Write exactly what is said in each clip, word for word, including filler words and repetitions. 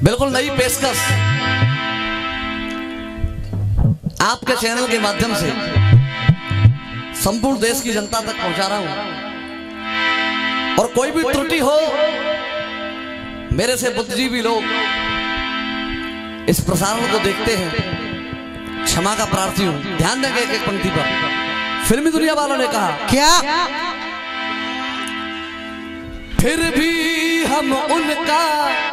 बिल्कुल नई पेशकश आपके चैनल के माध्यम से संपूर्ण देश की जनता तक पहुंचा रहा हूं। और कोई भी त्रुटि हो, मेरे से बुद्धिजीवी लोग इस प्रसारण को देखते हैं, क्षमा का प्रार्थी हूं। ध्यान देंगे एक एक पंक्ति पर। फिल्मी दुनिया वालों ने कहा क्या फिर भी हम उनका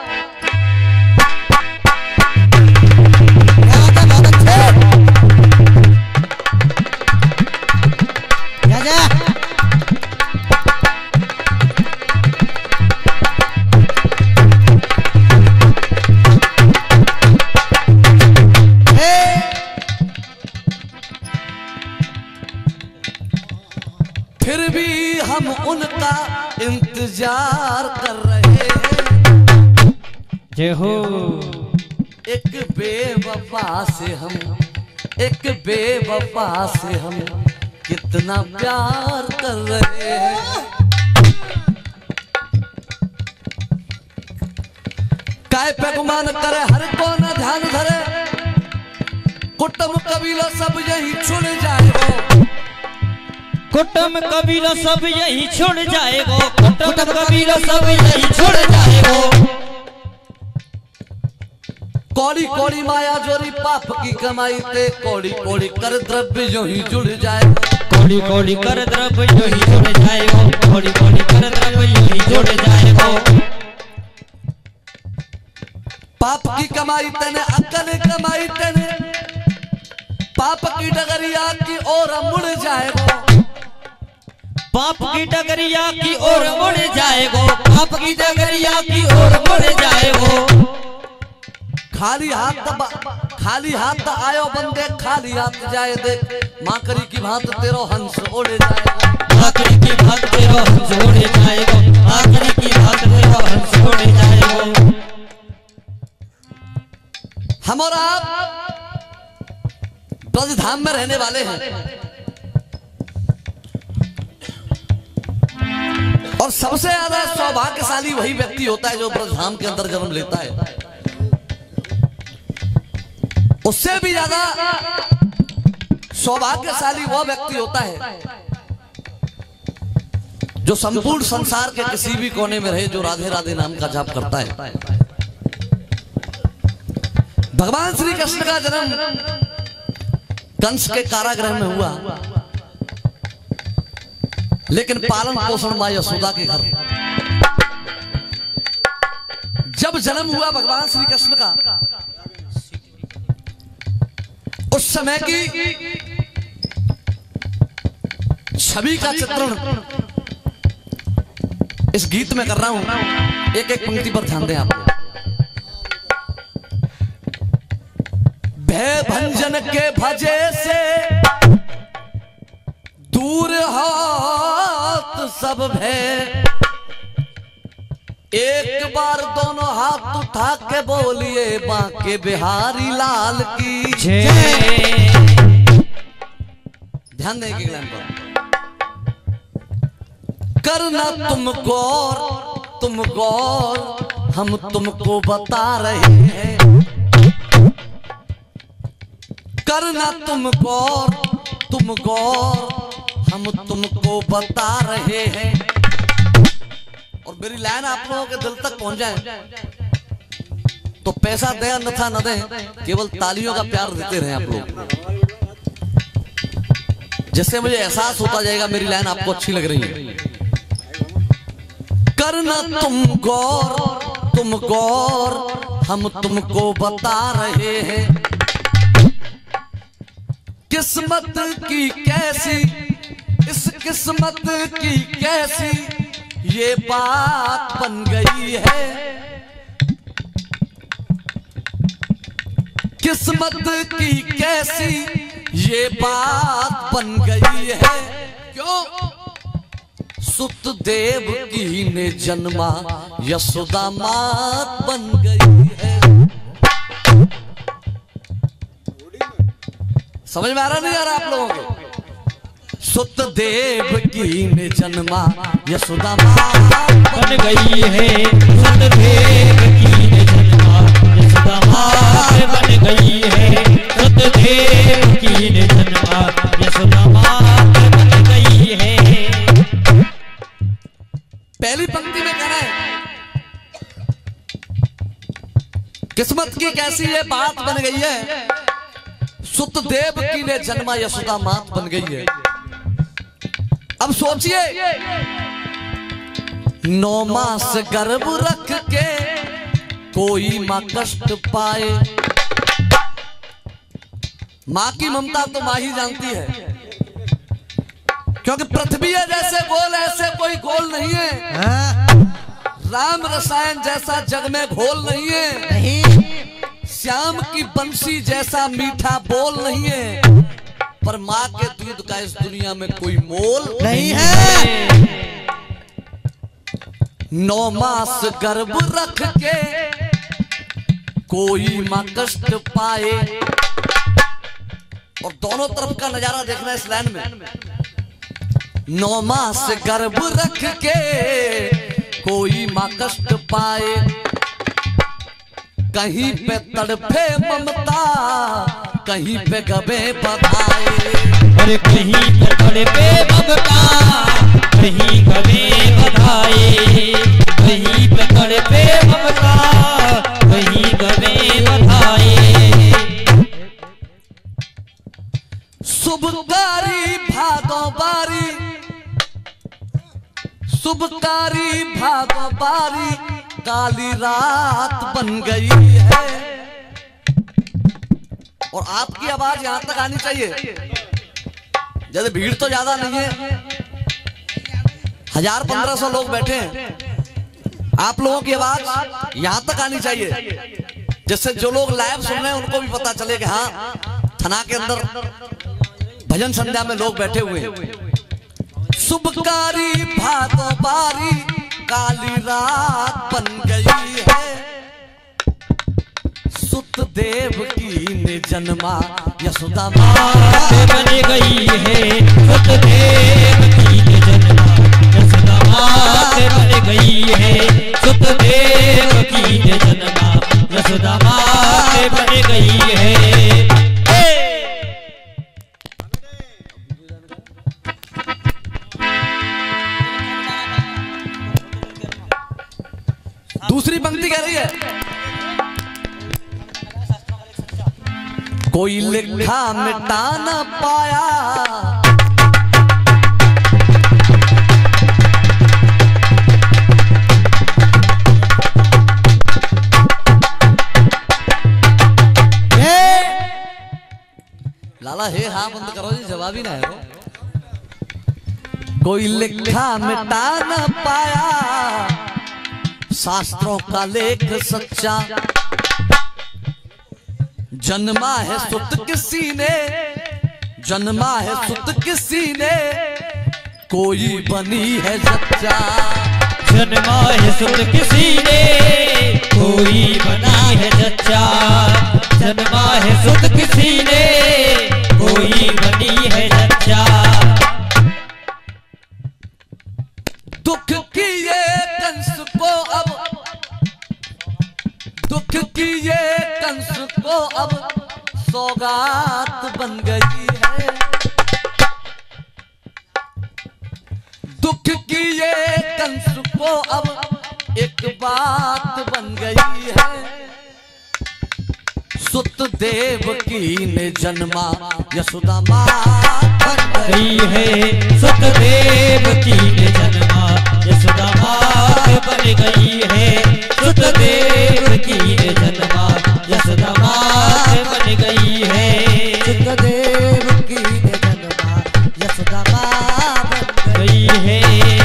फिर भी हम उनका इंतजार कर रहे हैं। जय हो। एक बेवफा से हम एक बेवफा से हम कितना प्यार कर रहे हैं। काय पे गुमान करे हर को न ध्यान धरे, कुटुंब कबीला सब यही छुड़ जाएगा। कुटुंब कबीला सब यही छोड़ जाएगा। कुटुंब कबीला सब यही छोड़ जाएगा। कौड़ी कौड़ी माया जोरी पाप की कमाई ते, कौड़ी कौड़ी कर द्रव्य जो ही जुड़ जाएगा। कौड़ी कौड़ी कर द्रव्य जो ही जुड़ जाएगा। कौड़ी कौड़ी कर द्रव्य जो ही जुड़ जाएगा। पाप की कमाई तेने अक्ल कमाई तेने, पाप की डगरिया की ओर मुड़ जाएगा। पाप की डगरिया की ओर मुड़ जाएगो। पाप की डगरिया की ओर मुड़ जाएगो। खाली हाथ खाली हाथ आयो बंदे, खाली हाथ जाए देख। माकरी की भांत तेरो हंस उड़ जाएगा। माकरी की भांत तेरो हंस उड़ जाएगा। माकरी की भांत तेरो हंस उड़ जाएगा। हम और आप ब्रज धाम में रहने वाले हैं, और सबसे ज्यादा सौभाग्यशाली वही व्यक्ति होता है जो ब्रजधाम के अंदर जन्म लेता है। उससे भी ज्यादा सौभाग्यशाली वह व्यक्ति होता है जो संपूर्ण संसार के किसी भी कोने में रहे, जो राधे राधे नाम का जाप करता है। भगवान श्री कृष्ण का जन्म कंस के कारागृह में हुआ, लेकिन पालन पोषण मां यशोदा के घर। जब जन्म हुआ भगवान श्री कृष्ण का, उस समय की छवि का चित्रण इस गीत में कर रहा हूं। एक एक पंक्ति पर ध्यान दें आप। भय भंजन के भजे से दूर हाथ सब भय, एक बार दोनों हाथ उठा के बोलिए बांके बिहारी लाल की जय। ध्यान देंगे लाइन पर। करना तुम गौर तुम गौर, हम तुमको बता रहे हैं। करना तुम गौर तुम गौर, हम तुमको बता रहे हैं। और मेरी लाइन आप लोगों के दिल तक पहुंच जाए तो पैसा दे अन्यथा न दे, केवल तालियों का प्यार देते रहे आप लोग, जिससे मुझे एहसास होता जाएगा मेरी लाइन आपको अच्छी लग रही है। करना तुम गौर तुम गौर, हम तुमको बता रहे हैं। किस्मत की कैसी इस किस्मत की कैसी ये बात बन गई है। किस्मत की कैसी ये बात बन गई है। क्यों? सुतदेव की ने जन्मा यशोदा मात बन गई है। समझ में आ रहा नहीं आ रहा आप लोगों को? सुतदेव की ने जन्मा यशोदा मात बन गई है। सुतदेव की ने जन्मा किस्मत की कैसी ये बात बन गई है, सुत देव की ने जन्मा यशोदा मात बन गई है। अब सोचिए, नौ मास गर्भ रख के कोई मां कष्ट पाए। मां की ममता तो मां ही जानती है, क्योंकि पृथ्वी है जैसे गोल ऐसे कोई गोल नहीं है। राम रसायन जैसा जग में घोल नहीं है, नहीं। श्याम की बंसी जैसा मीठा बोल नहीं है, पर माँ के दूध का इस दुनिया में कोई मोल नहीं है। नौ मास गर्भ रख के कोई माँ कष्ट पाए। और दोनों तरफ का नजारा देखना इस लाइन में। नौ मास गर्भ रख के कोई माँ कष्ट पाए, कहीं पे तड़पे ममता, कहीं पे गबे बधाए। अरे कहीं पे तड़पे ममता, कहीं गबे बधाए। कहीं पे तड़पे ममता, कहीं गबे बधाए। शुभकारी भागो बारी, शुभकारी भागो बारी, काली रात बन गई है। और आपकी आवाज यहां तक आनी चाहिए। जैसे भीड़ तो ज्यादा नहीं है, हजार पंद्रह सौ लोग बैठे हैं, आप लोगों की आवाज यहां तक आनी चाहिए, जिससे जो लोग लाइव सुन रहे हैं उनको भी पता चले कि हाँ, थना के अंदर भजन संध्या में लोग बैठे हुए हैं। शुभकारी भागो बारी, काली रात बन गई है। सुत देव की ने जन्मा यशोदा मात बन गई है। सुत देव की ने जन्मा यशोदा मात बन गई है। सुत देव की ने जन्मा यशोदा मात बन गई है। दूसरी पंक्ति कह रही है, कोई लिखा मिटा न पाया, लाला हे हाँ बंद करो जी, जवाब ही ना है वो। कोई लिखा मिटा न पाया, शास्त्रों का लेख सच्चा, जन्मा है सुत किसी ने, जन्मा है सुत किसी ने, कोई बनी है जच्चा। जन्मा है सुत किसी ने, कोई बना है जच्चा। जन्मा है सुत किसी ने, कोई बनी है जच्चा। दुख की ये कंस को अब, दुख की ये कंस को अब सौगात बन गई है। दुख की ये कंस को अब एक बात बन गई है। सुत देव की ने जन्मा यशोदा मात बन गई है। सुत देव की ने जन्मा यशोदा मात बन गई है। सुत देव की ने जन्मा यशोदा मात बन गई है। सुत देव की ने जन्मा यशोदा मात बन गई है।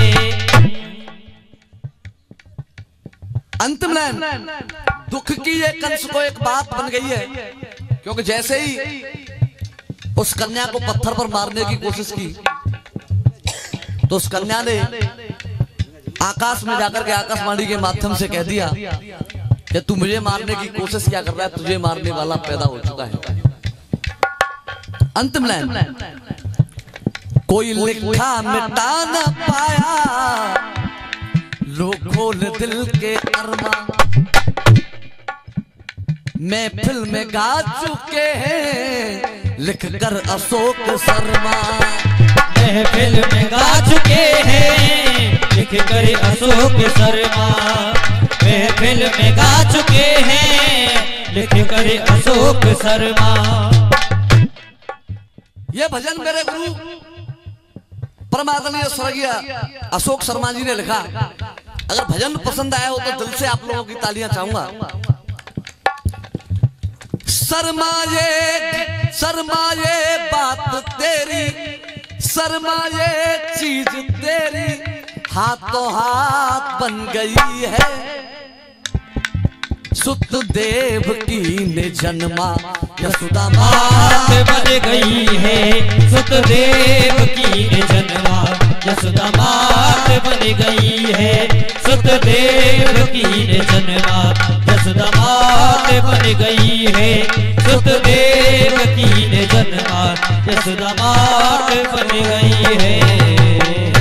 अंतिम लाइन, दुख की ये कंस को एक बात बन गई है, क्योंकि जैसे ही उस कन्या को पत्थर पर मारने की कोशिश की, तो उस कन्या ने आकाश में जाकर के आकाशवाणी के माध्यम से कह दिया कि तू मुझे मारने की कोशिश क्या कर रहा है, तुझे मारने वाला पैदा हो चुका है। अंतिम लाइन, कोई लिखा मिटा न पाया, लोग खोल दिल के अरमा, महफिल में गा चुके हैं लिख कर अशोक शर्मा। महफिल में गा चुके हैं लिख कर अशोक शर्मा। महफिल में गा चुके हैं लिख करे अशोक शर्मा। ये भजन मेरे गुरु परमादरणीय स्वर्गीय अशोक शर्मा जी ने लिखा। अगर भजन पसंद आया हो तो दिल से आप लोगों की तालियां चाहूंगा। शर्मा ये शर्मा ये बात तेरी, शर्मा ये चीज तेरी हाथों हाथ बन गई है। सुत देव की ने जन्मा यशोदा मात बन गई है। सुत देव की ने जन्मा यशोदा मात बन गई है। सुत देव की ने जन्मा यशोदा मात बन गई है। सुत देव की ने जन्मा यशोदा मात बन गई है।